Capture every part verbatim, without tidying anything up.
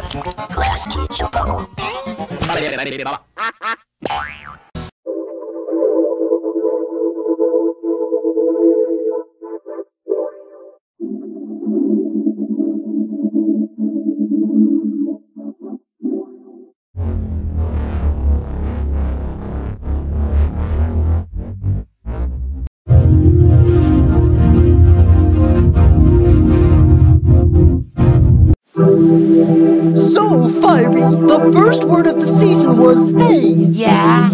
Class teacher. So, Fiery, the first word of the season was hey. Yeah.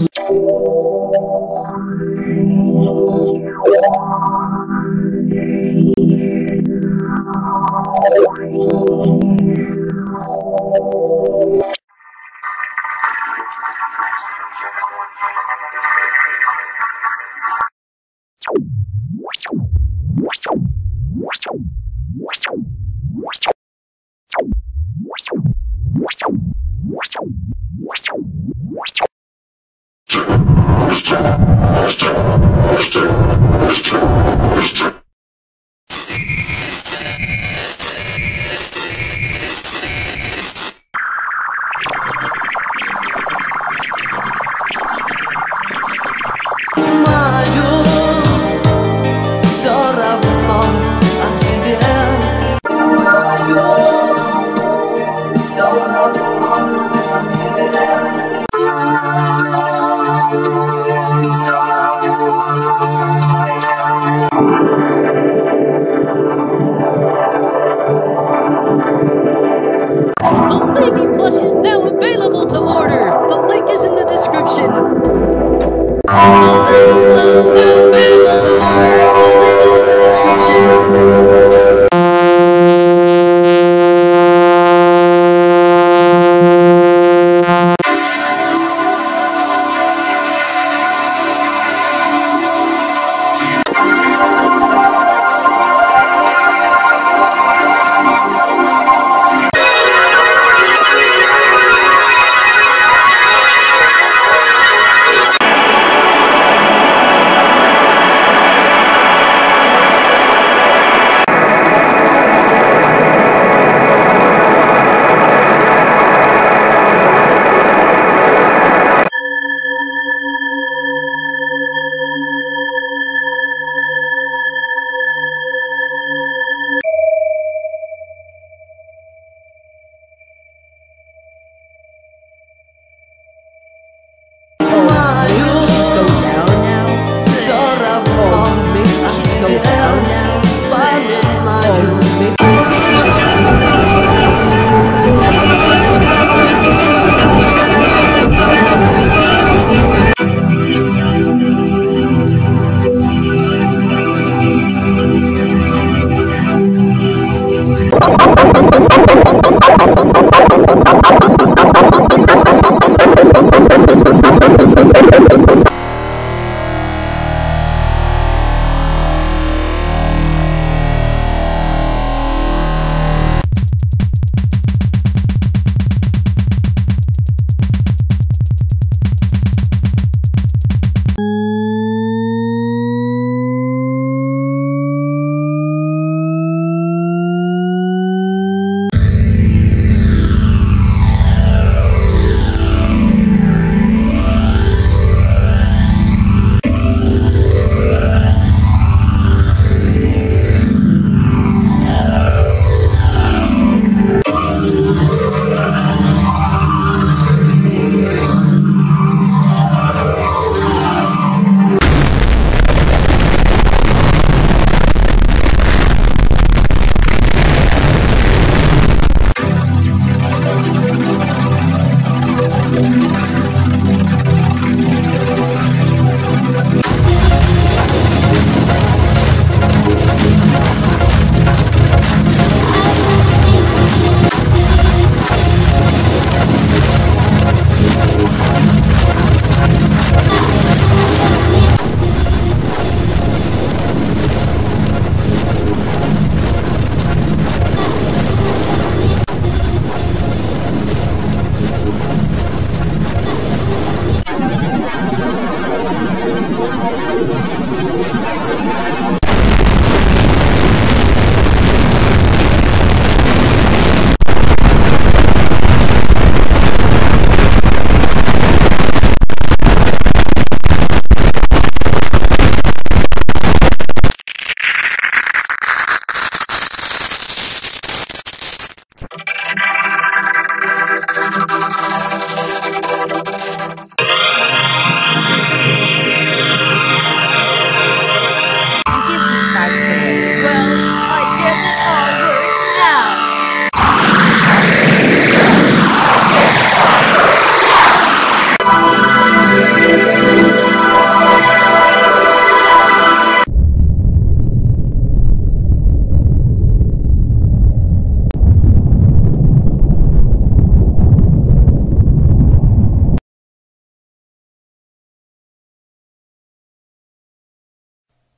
Plush is now available to order. The link is in the description. The Leafy Plush is now available to order. The link is in the description.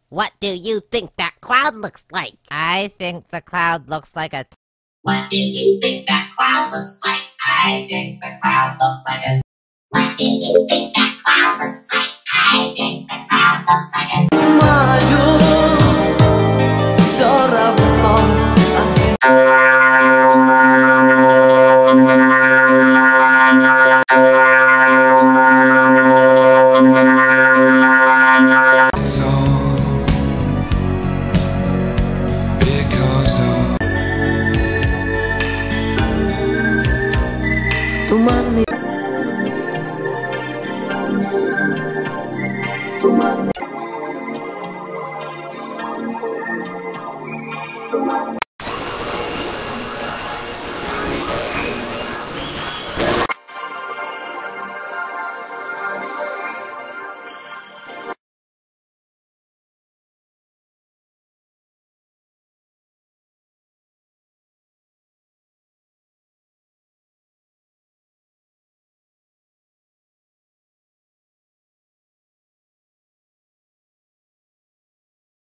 What do you think that cloud looks like? I think the cloud looks like a... What do you think that cloud looks like? I think the cloud looks like a... What do you think that cloud looks like? I think the cloud looks like a... Mayo sarabang It's all because of Tuma